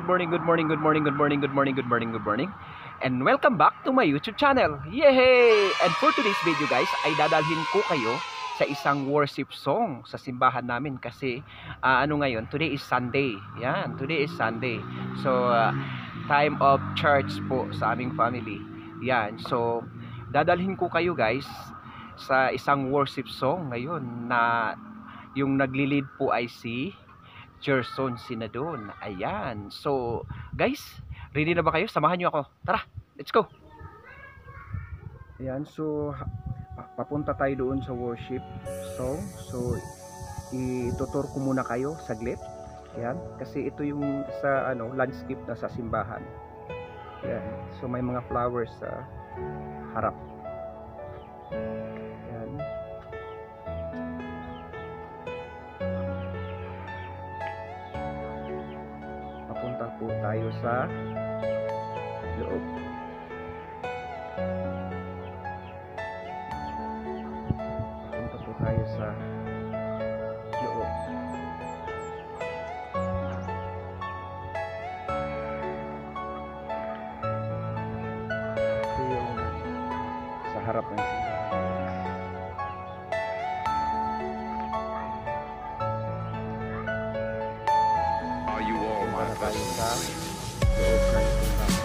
morning, good morning, good morning, good morning, good morning, good morning, good morning. And welcome back to my YouTube channel. Yay! And for today's video guys, ay dadalhin ko kayo sa isang worship song sa simbahan namin kasi ngayon, today is Sunday. Yan, today is Sunday. So, time of church po sa aming family. Yan, so dadalhin ko kayo guys sa isang worship song ngayon na yung nagli-lead po ay si Gerson Sinadon. Ayan. So, guys, ready na ba kayo? Samahan nyo ako. Tara, let's go! Ayan, so papunta tayo doon sa worship song. So, itutur ko muna kayo saglit. Ayan, kasi ito yung sa landscape na sa simbahan. Ayan. So, may mga flowers sa harap. Ayan. Papunta po tayo sa loob. Papunta po tayo sa loob. Ito yung sa harap ng simbahan. Tayo sa loob ng simbahan.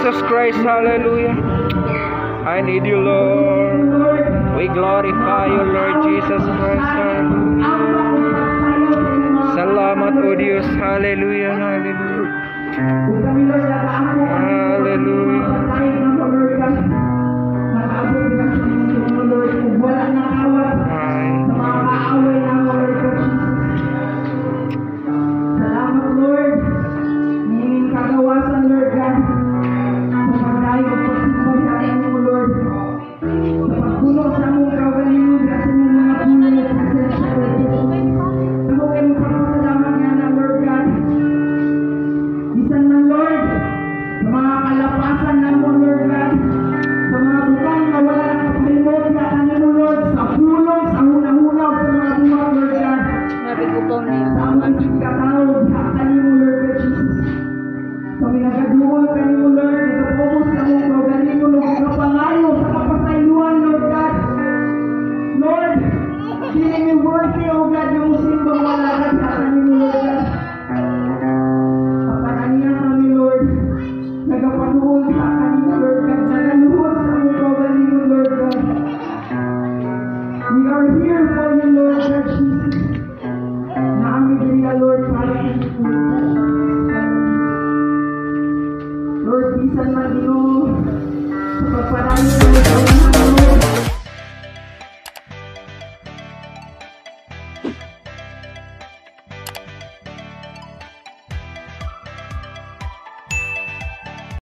Jesus Christ. Hallelujah. I need you, Lord. We glorify you, Lord Jesus Christ. Salamat, O Diyos. Hallelujah. Hallelujah. Hallelujah.